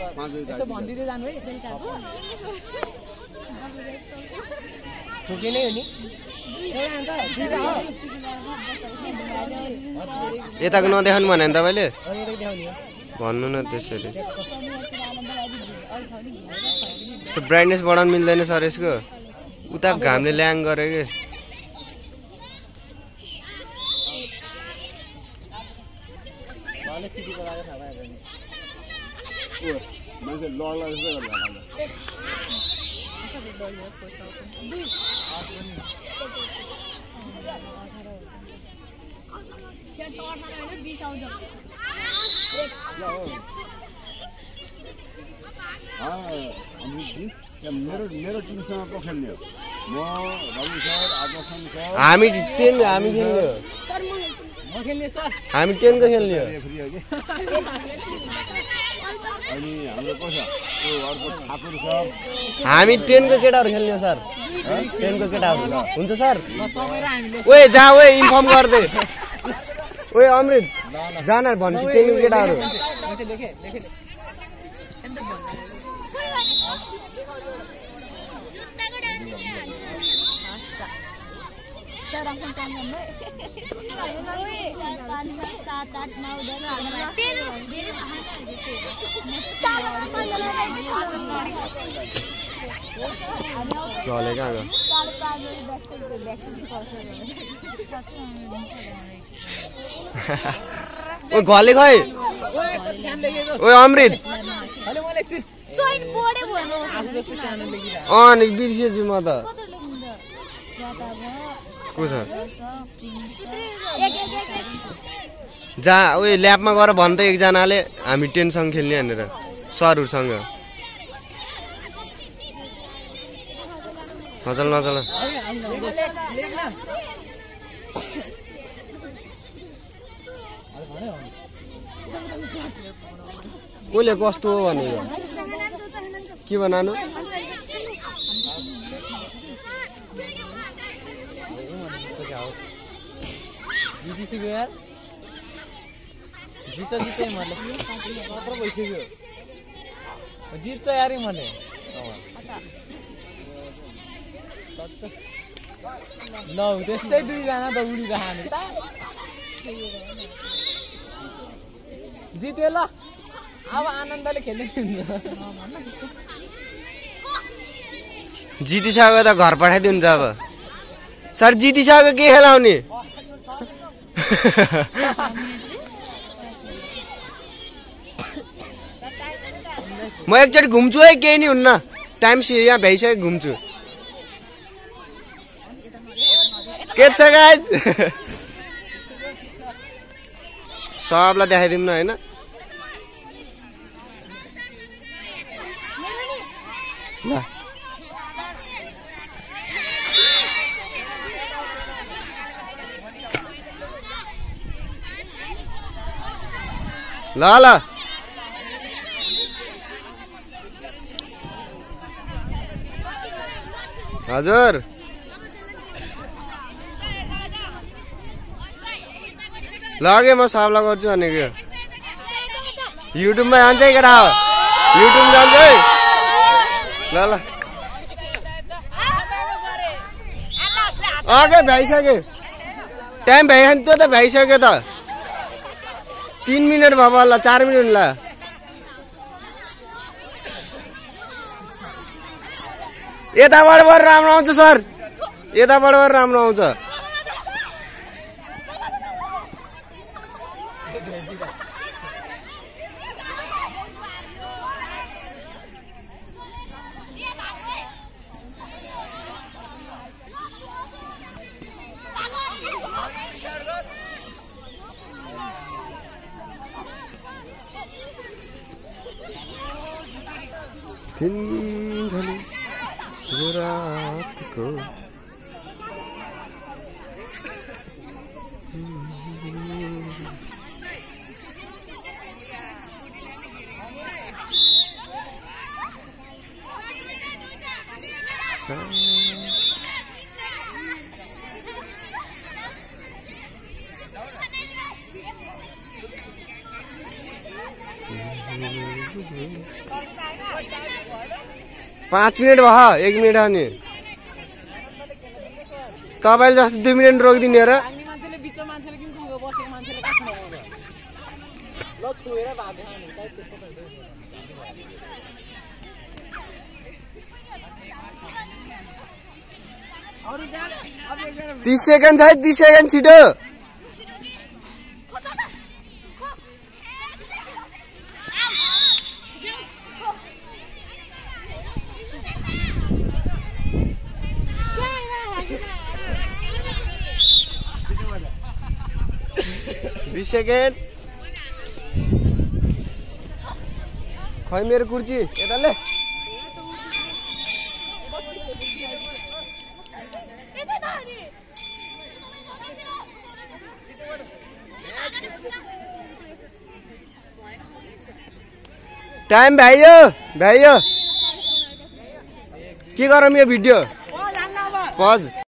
यसो भन्दिदै जानु है ठोके नै हो नि यताको नदेखाउनु भने नि तपाईँले भन्नु न त्यसरी यस्तो ब्राइटनेस बढाउनु मिल्दैन सर यसको उता घामले ल्याङ गरे के मेरो टिमसँग को खेल्ने हो म रवि सर आदर्शन सर हामी 10 हामी खेल्ने हो सर म खेल्ने सर हामी 10 को खेल्ने हो अनि हाम्रो को छ ओ अर्को ठाकुर सर हामी 10 को केटाहरु खेल्ने हो सर 10 को केटाहरु हुन्छ सर तपाईं र हामीले ओए जा ओए इन्फर्म गर्दे ओए अमृत जान भन्छ 10 को केटाहरु लेखे चले कहाँ गयो ओ घले खै ओए अमृत नि बिर्सेछु म त को छ जा उयो ल्याबमा गएर भन्छ एकजनाले हामी 10 सँग खेल्ने भनेर सरहरुसँग नचल कोले कस्तो हो भनेको के बनाउनु जितिसक्यो यार जित्दै मतलब कत्रो भइसक्यो जित्छ यार मैले ल त्यस्तै दुईजना त उडिरहनु त जित्यो ल अब आनन्दले खेल्ने जितिसक्यो त घर पठाइदिनु छ अब सर जितिसक्यो के खेलाउने म एकचोटि घुम्छु है केही नि हुन्न टाइम यहाँ भ्याइसक्यो घुम्छु के छ गाइज सबलाई देखाइदिउँ न हैन ल ल हजुर लगे म सबलाई गर्छु भनेको युट्युबमा जान्छ है केटा युट्युब जान्छ है ल ल अगे भ्याइसक्यो टाइम भ्याइ त्यो त भ्याइसक्यो त 3 मिनेट भयो होला 4 मिनेट ला यताबाट राम्रो आउँछ सर यताबाट राम्रो आउँछ तिनढली रातको 5 मिनट भयो 1 मिनट अनि तपाईले जस्तो 2 मिनट रोकिदिने र मान्छेले बिच मान्छेले किन कुगो बसेको मान्छेले काट्नु आउँछ ल छोएर भात खानु काइ त्यस्तो अरु जान अब 30 सेकेन्ड छ 30 सेकेन्ड छिटो सेकेन्ड खै मेरो कुर्ची यताले टाइम भ्यायो के गरौँ यो भिडियो पज